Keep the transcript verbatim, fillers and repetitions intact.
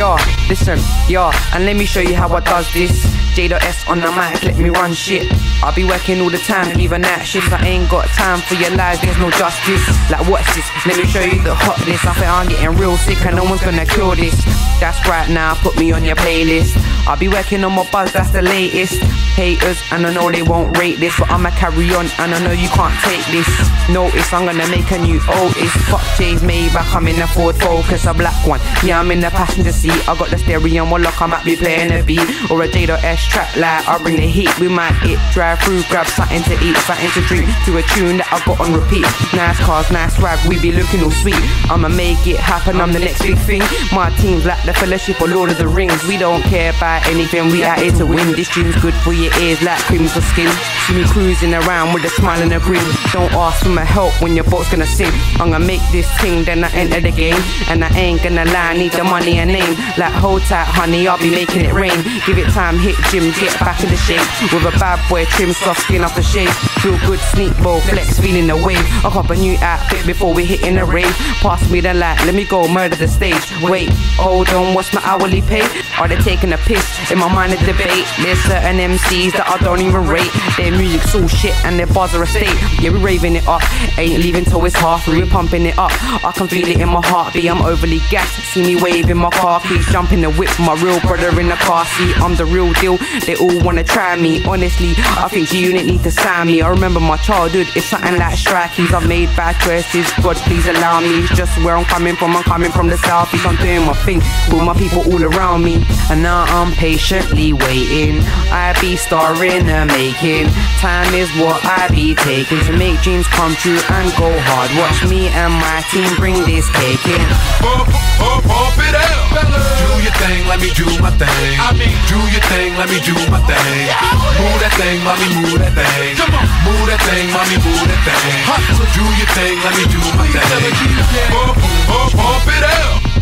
Yo, listen, yo, and let me show you how I does this. J.S on the mic, let me run shit. I'll be working all the time, even night shifts. I ain't got time for your lies, there's no justice. Like what's this? Let me show you the hotness. I think I'm getting real sick and no one's gonna cure this. That's right now, put me on your playlist. I'll be working on my buzz, that's the latest. Haters, and I know they won't rate this, but I'ma carry on, and I know you can't take this. Notice, I'm gonna make a new Otis. Fuck Jay's Maybach, I'm in the Ford Focus, a black one. Yeah, I'm in the passenger seat. I got the stereo on lock, I might be playing a beat or a J.S trap light. I'll bring the heat. We might hit, drive through, grab something to eat, something to drink, to a tune that I got on repeat. Nice cars, nice swag, we be looking all sweet. I'ma make it happen, I'm the next big thing. My team's like the Fellowship or Lord of the Rings. We don't care about anything, we out here to win. This tune's good for your ears like cream for skin. See me cruising around with a smile and a grin. Don't ask for my help when your boat's gonna sing. I'm gonna make this thing, then I enter the game. And I ain't gonna lie, need the money and name. Like hold tight honey, I'll be making it rain. Give it time, hit gym, get back in the shape. With a bad boy trim, soft skin off the shave. Feel good, sneak bow, flex, feeling the wave. I cop a new outfit before we hit in the rave. Pass me the light, let me go murder the stage. Wait, hold on, what's my hourly pay? Are they taking a piss? In my mind a debate. There's certain M Cs that I don't even rate. Their music's all shit and their bars are a state. Yeah, we raving it up, ain't leaving till it's half. We're pumping it up, I can feel it in my heartbeat. I'm overly gassed, see me waving my car keys. Jumping the whip, my real brother in the car seat. I'm the real deal, they all wanna try me. Honestly, I think G-Unit need to sign me. I remember my childhood, it's something like strikeys. I've made bad choices, God please allow me. It's just where I'm coming from, I'm coming from the southeast. I'm doing my thing, with my people all around me. And now I'm patiently waiting, I be starring and making. Time is what I be taking to make dreams come true and go hard. Watch me and my team bring this cake in. Pump, pump, pump it up. Do your thing, let me do my thing. I mean, do your thing, let me do my thing. Move that thing, mommy, move that thing. Move that thing, mommy, move that thing. Do your thing, let me do my thing. Pump, pump, pump it up.